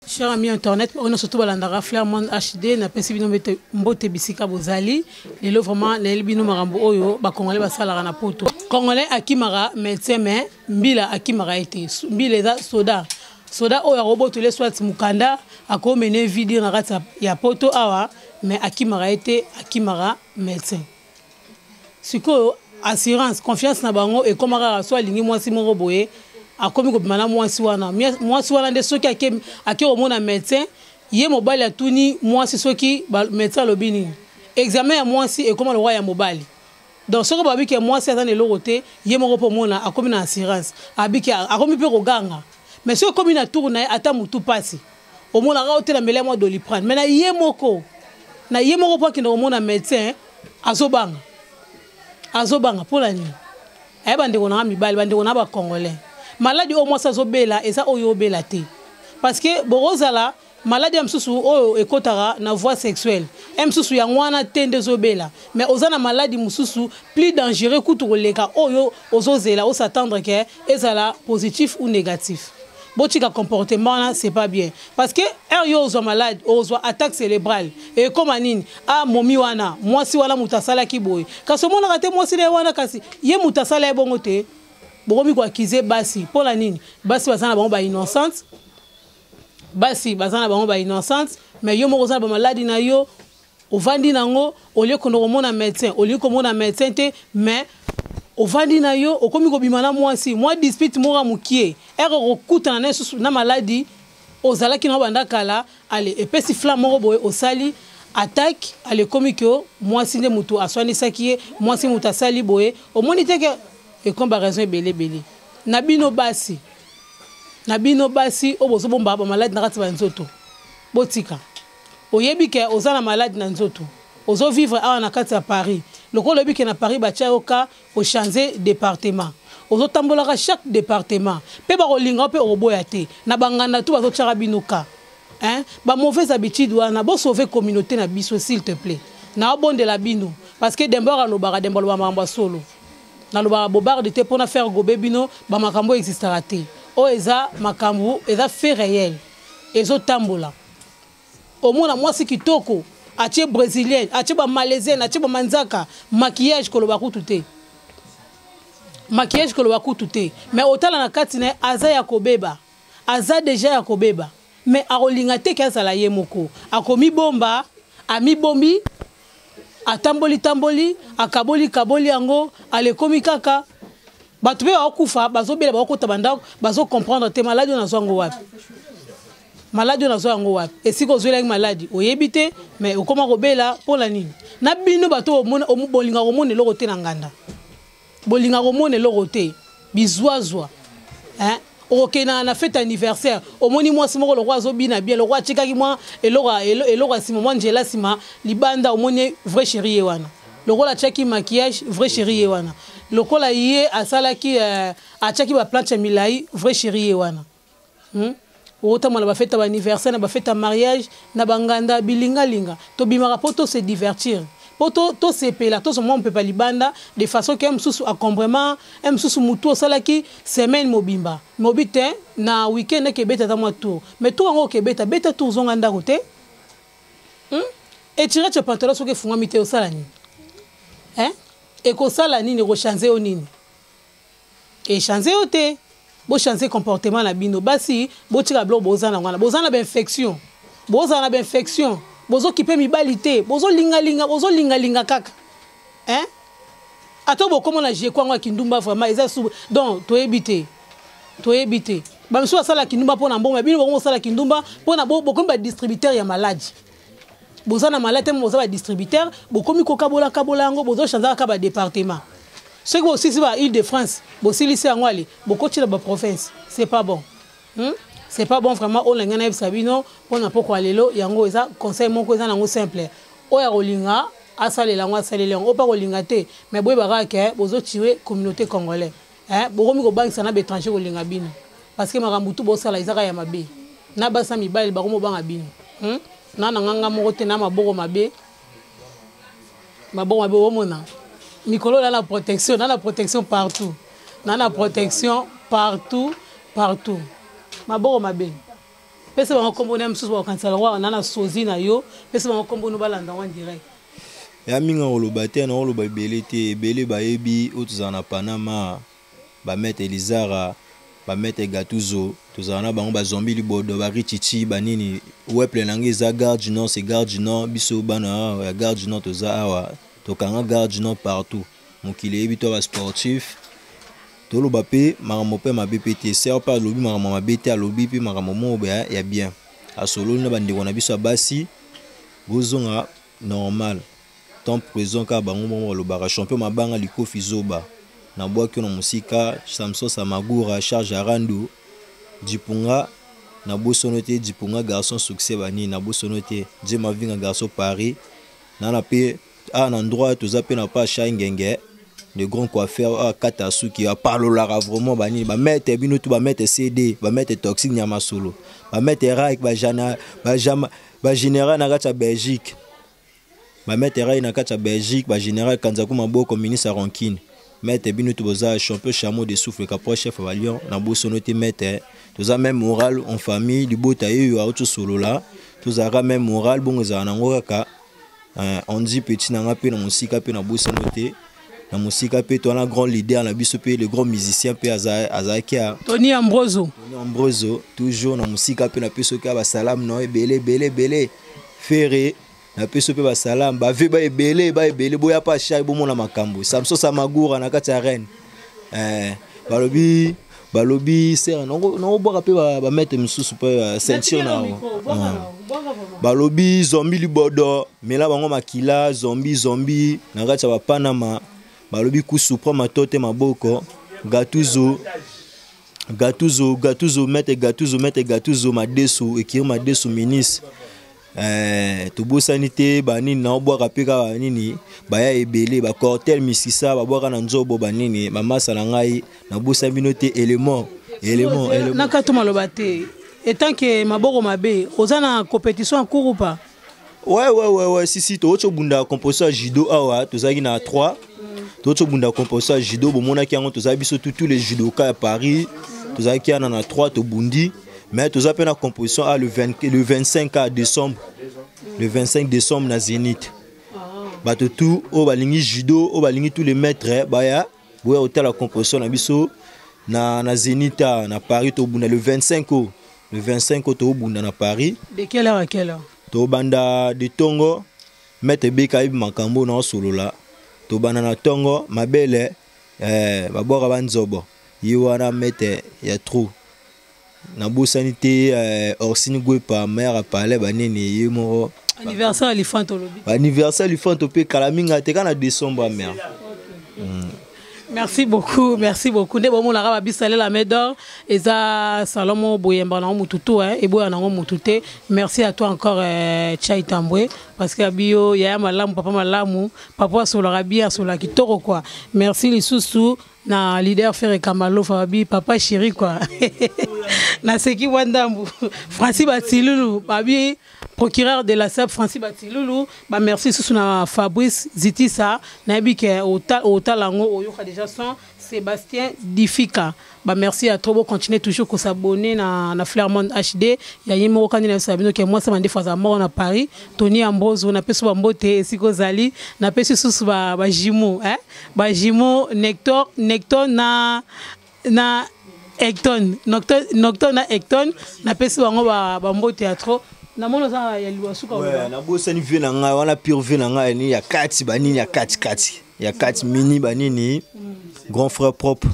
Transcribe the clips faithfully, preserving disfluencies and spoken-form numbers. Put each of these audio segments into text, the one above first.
Cher ami internet, on a surtout balandara Flair Monde H D na pesi bino mete mbote bisika bozali lelo vraiment lelo bino marambo oyo ba congolais basala na poto congolais akimara médecin mais mbila akimara été mbila za soda soda oyo roboto le soit mukanda akomene video na kati ya poto awa mais akimara été akimara médecin siko assurance confiance na bango et comme rara soit lingi mwasi moko boye akomi ko bimana mwasi wana mwasi wana nde soki ake ake omona médecin ye mobali atuni mwasi soki médecin lobini examen ya mwasi et comme le roi ya mobali donc soki babi ke mwasi azana eloko te ye moko po mona akomi na assurance abiki akomi pe koganga mais soki komi na tour na ata mutu pasi omona ka otela mele mwa doliprane mais na ye moko na ye moko po kino omona médecin azobanga azobanga pour la nuit ay bande ko na mibali bande ko na ba congolais maladie au moins ça zobela et ça oyo bela te parce que borozala maladie amsusu oyo ekotara na voie sexuelle amsusu ya ngwana tende zobela mais ozana maladie mususu plus dangereux kutukoleka oyo ozozela o s'attendre que ezala positif ou négatif botika comportement là c'est pas bien parce que er yo ozo malade ozo attaque cérébrale et comme anini ah momi wana mwasi wala mutasala kiboy kaso mona kate mwasi le wana kasi ye mutasala ebongo te bokomi ko accuser basi pour la nini basi bazana bango ba innocente basi bazana bango ba innocente mais yo moko za ba maladie na yo ovandi nango au lieu ko mona médecin au lieu ko mona médecin te mais ovandi na yo okomi ko bimana mwasi moi dispute mora mukie ero rokuta na susu na maladie ozala ki na banda kala ale epesi flamme moko boye osali attaque ale komi ko mwasi ne mutu aswani sakiye mwasi mutu asali boye omoni te ke et comparaison est belé belé nabino basi nabino basi obozo bomba ba malade na kati ba nzoto botika oyebi ke ozana malade na nzoto ozo vivre awa na kati ya Paris lokolo oyebi ke na Paris ba tia oka o changer département ozo tambolaka chaque département pe ba kolinga pe oboya te na banganda tu bazo tchara binoka hein ba mauvaise habitude wana bo sauver communauté na biso s'il te plaît na bonde la bino parce que dembora no bara dembolo ba mamba solo na lo ba bobarde te pona faire gobe bino ba makambo existera te o eza makambo eza fait réel ezo tambola au mona mwasi kitoko atie brésilienne atie ba malaisienne atie ba manzaka maquillage ko lo ba kutu te maquillage ko lo ba kutu te mais otala na kati na aza ya kobeba aza déjà ya kobeba mais arolinga te kaza la ye moko akomi bomba ami bombi atamboli tamboli akaboli kaboli yango ale komi kaka batu be akufa bazobela bakota banda bazo comprendre te maladie na zongo wapi maladie na zongo wapi esiko zoela maladie oyebite mais okoma kobela pour la nini na bino bato omona omubolinga omone loko te na nganda bolinga omone loko te bizwazwa hein OK na na fête anniversaire omoni mwasi moko lokwa zobina bien lokwa chikaki mwa elora elora sima mwa njela sima libanda omoni vrai chérie wana lokola chaki maquillage vrai chérie wana lokola ye asalaki a chaki ba planche milai vrai chérie wana hmm ota mwana ba fête anniversaire na ba fête mariage na banganda bilinga linga to bimaka poto se divertir poto to sepela to somo mpe pa libanda de façon que msusu accompagnement msusu mutu osalaki semaine mobimba mobite na weekend ke beta ta moto mais to ngo ke beta beta to zonga ndako te hmm et tira ce pantalon soke funga mite osala ni hein et ko sala nini ko changer o nini et changer o te bo changer comportement na bino basi bo tira blo bozana ngana bozana ba infection bozana ba infection bozo kipe mibalité bozo linga linga bozo linga linga kaka hein ato bo comment na je kwa kindumba vraiment eza sou donc to ebité to ebité ba mso sala kindumba pona mbongo bino bo sala kindumba pona bo ko ba distributeur ya maladie bozo na maladie mo bozo ba distributeur bo komi ko kabola kabola ngo bozo changer ka ba département ce que aussi c'est ba Île-de-France bo silisi angwali bo ko tira ba province c'est pas bon hmm? C'est pas bon vraiment on l'a ngana sabino pona poko alelo yango eza conseil moko eza nango simple oya rolinga asale lango asale lango pa rolinga te mais boye baraka bozo tirer communauté congolaise hein bokomi ko bangisa na étranger rolinga bino parce que makambutu bo sala izaka ya mabe na basa mibali bakomo banga bino hmm na nanganga moko te na maboko mabe maboko mabe omona mikolo na la protection na la protection partout na la protection partout partout maboko mabe pesa bango kombo na msusu bakanisa roi nana sozi na yo pesa bango kombo no balanda en direct ya minga oloba te na oloba ebele te ebele bayebi oyo tozala na Panama bamete Elizara bamete Gatuzo tozala na bango bazombi libodo barichichi banini weple nange eza Gare du Nord c'est Gare du Nord biso bana ya Gare du Nord toza awa tokanga Gare du Nord partout mokili yebi to ba sportif toloba pe makambo pe mabe pe te ser pa lobi makambo mabe te alobi pe makambo mo ya bien asolo na bandeko na biso basi bozonga normal tant présent ka bango mo lobaka champion mabanga likofi zoba na boaki na musika Samson Samagura Charge Arando Dipunga na bosonote Dipunga garçon succès bani na bosonote Dieu mavinga garçon Paris na na pe a un endroit to zape na pa Shangenge de grands coiffeurs à Katasu qui a parlé là vraiment bani ba mettre bino tout ba mettre C D ba mettre toxique nyama solo ba mettre Raik ba jana ba jama ba général na kata Belgique ba mettre Raik na kata Belgique ba général Kanzaku Maboko ministre Rankine mettre bino tout boza champion chameau de souffle ka chef va Lyon na bosonote mettre tous a même moral en famille du bota yo auto solo là tous a même moral bon za na ngokaka on dit petit na ngape na musika pe na bosonote na musika pe to na grand leader na biso pe le grand musicien pe aza azakia Tony Ambroso Tony Ambroso toujours na musika pe na peso ka ba salam no ebele bele bele ferré na peso pe ba salam ba ve ba ebele ba ebele boya pa chai bo mona makambo Samson Samagura na kati ya reine eh balobi balobi ser no no boka pe ba ba mettre msusu pe ceinture na balobi zombie libodo mela bango makila zombie zombie na kati ya ba Panama balobi ku supreme matote maboko Gatuzo Gatuzo Gatuzo mete Gatuzo mete Gatuzo madeso ekiri madeso ministre eh to bosanité banini na obwaka peka banini baya ebele ba cortel misisa babwaka na nzobo banini mama sala ngai na bosa binote élément élément élément na katuma lobate etant que maboko mabe ozana compétition en cours ou pas ouais ouais ouais ouais si si to ocho bunda composition judo awa tozaki na trois to ocho bunda composition judo bomona ki yango tozaki biso tous les judoka à Paris tozaki na na trois to bundi mais tous appels la composition à le vingt le vingt-cinq décembre le vingt-cinq décembre na Zénith ba tout au balingi judo au balingi tous les maîtres baya boya hôtel la composition na biso na na Zénith na Paris to bunda le vingt-cinq au le vingt-cinq to bunda na Paris de quelle heure à quelle heure to banda de tongo maître beka ibi makambo na solo la to bana na tongo mabele eh babora banzobo yiwana maître ya trop na bosanité euh, Orsini Gwepa mère parler banini yemo anniversaire Alifant lobi anniversaire Alifant pe kalaminga te kana décembre mère. Merci beaucoup, merci beaucoup. Ne bon la raba bisale la médor eza Salomo Boyemba na mututu hein et boya na mututé. Merci à toi encore euh, Chai Tambwe parce que bio ya malamu papa malamu papa sur la rabia sur la kitoko quoi. Merci les sous na leader Ferre Kamalo Fabi papa chéri quoi. Na seki wandambu Francis Batilulu babi procureur de la S A P Francis Batilulu ba merci sous na Fabrice Zitissa na bike au au talango oyo déjà son Sébastien Difika ba merci à toi continuer toujours ko s'abonner na na Flairmont H D ya yimo kandi na sabino ke moi ça mande fois à mort na Paris Tony Ambroso na peso ba mbote siko zali na peso sous ba ba jimo hein ba jimo Nector Nector na na Hecton Nocton Nocton na Hecton na peso bango ba ba mbote théâtre na mono za ya liwasuka ouais na bosa ni vie na nga wana pure vie na nga ni ya kati banini ya kati kati ya kati mini banini grand frère propre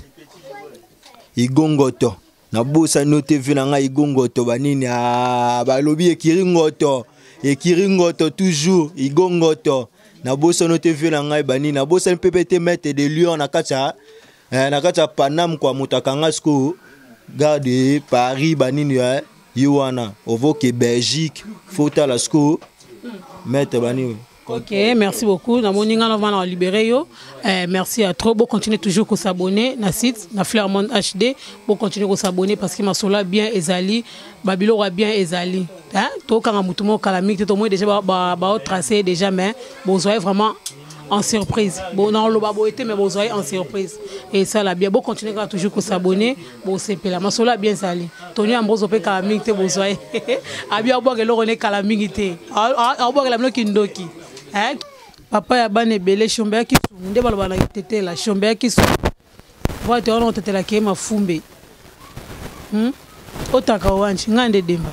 igongoto na bosa note vie na nga igongoto banini a balobi ekiringoto ekiringoto toujours igongoto na bosa note vie na nga banini na bosa P P T mettre de Lyon na kacha na kacha Panam kwa mutakanga sko garde Paris banini ya Yoana, Ovoke Belgique, Fota Lasco, Maître Bani. Ok, merci beaucoup. Nous avons libéré. Eh, merci à trop. Bon, continuez toujours à s'abonner na site, na Flairmont H D. Bon, continuez à s'abonner parce que ma sola bien ezali, Babylon bien ezali. Hein? Tout quand on moutumo calamite, tout le monde déjà ba ba tracé déjà mais bon, soyez vraiment en surprise. Bon, non, le babo était, mais vous avez en surprise. Et ça, là, bien, bon, continuez à toujours s'abonner. Bon, c'est là. Ma sola bien sali. Tony Ambrose, opé kalaming, te, vous avez. Abia, boire, que l'on est kalaming, te. Ah, boire, la bloque indoki. Hein? Papa, ya ban ebele, chombea qui sont. Nde balo bana tete la, chombea qui sont. Voilà, tu as tete la qui est ma fumbe. Hum? Otaka wanchi, ngande demba.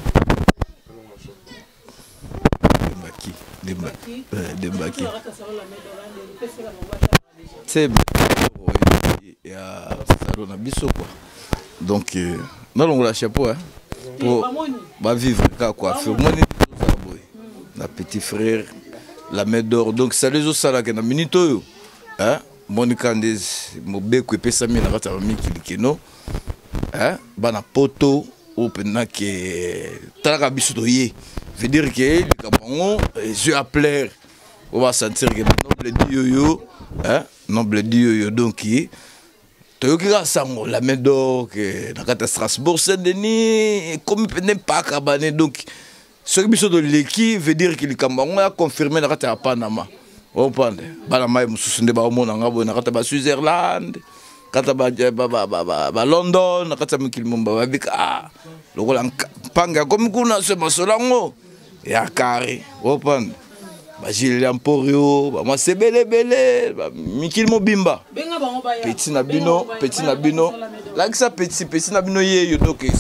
Dembaki. Dembaki. C'est il y a salon à biso quoi. Donc non on la chapeau hein. Pour va vivre quoi faire moni la petit frère la main d'or donc ça les autres ça là que na minute hein Monica Ndez mobeko epesa mi na kata mi kilikeno hein bana poto opena que talaka biso toye veut dire que les Camerounais je à plaire on va sentir que noble Dieu hein noble Dieu donc tu as sango la main d'or que na kata Strasbourg Saint-Denis comme n'est pas cabané donc ce qui biso de l'équipe veut dire que les Camerounais a confirmé na kata Panama on parle bana mai mususunde ba omona ngabo na kata ba Switzerland kata ba ba ba ba London na kata mikili mumba ba bika lokola panga comme kuna se masolango ya carré open ba Gilles Emporio ba moi c'est belé belé mikili mobimba petit na bino petit na bino là que ça petit petit na bino ye yo donc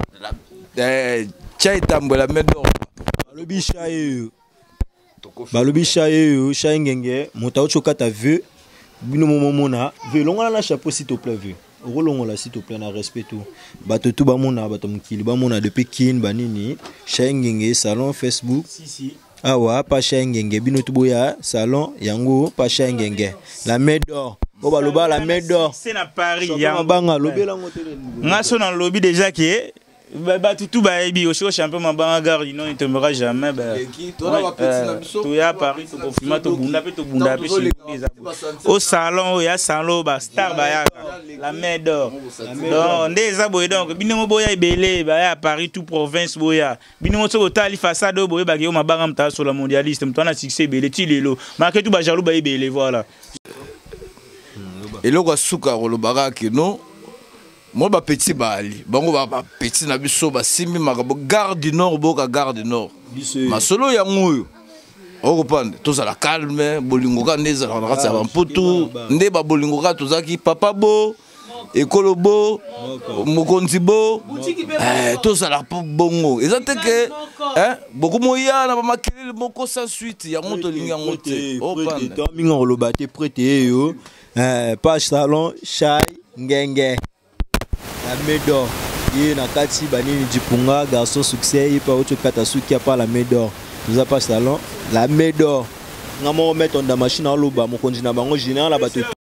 eh chai tambola medo balobi chai balobi chai chai ngenge moto chokata vu bino momona ve longa na chapeau s'il te plaît vu rolongola s'il te plaît na respect tout bato tout ba mona bato mukili ba mona depuis kin banini chai ngenge salon Facebook si si awa pa chai ngenge bino tuboya salon yango pa chai ngenge la main d'or bo baloba la main d'or c'est na Paris ya banga lobela ngotele ngaso na lobby déjà que bah tout tout bah bi au champion ma banga garde non il tombera jamais bah tout ya Paris tout confirmer tout bunda pe tout bunda pe au salon il y a salon bah star bah ya la main d'or donc des aboy donc bino boya ibele bah ya Paris tout province boya bino so tali façade boya bah yo ma banga mta sur la mondialiste mta na succès ibele ti lelo marqué tout bah jalou bah ibele voilà et loko suka rolo baga que non moi ba petit bali bango ba petit na biso ba simi makabo garde du nord boka garde du nord masolo ya ngoyo o kopande to za la calme bolingo ka neza na ratsa ba mputu nde ba bolingo ka to zaki papa bo ekolo bo mokonzi bo eh to za la bongo ezate que hein beaucoup moya na ba makele moko sans suite ya moto linga ngote o pande to minga lobate prêté yo eh pas salon chai ngenge la main d'or et na kati banini dipunga garçon succès il pas autre katasuki a pas la main d'or nous a pas salon la main d'or ngamo mettre dans machine à loba mo konzi na bango général la bato